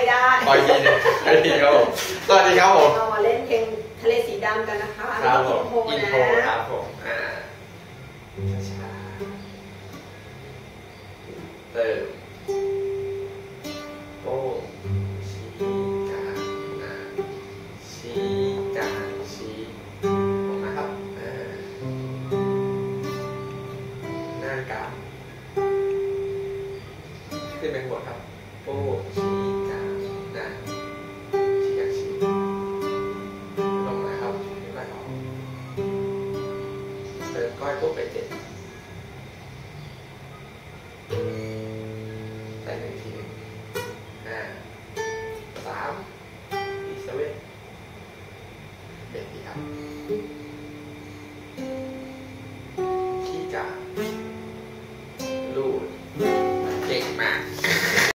ได้ขออีกทีหนึ่งขออีกทีครับผมสวัสดีครับผมเรามาเล่นเพลงทะเลสีดำกันนะคะครับผมอินโทรครับผมช้าเติมโอ้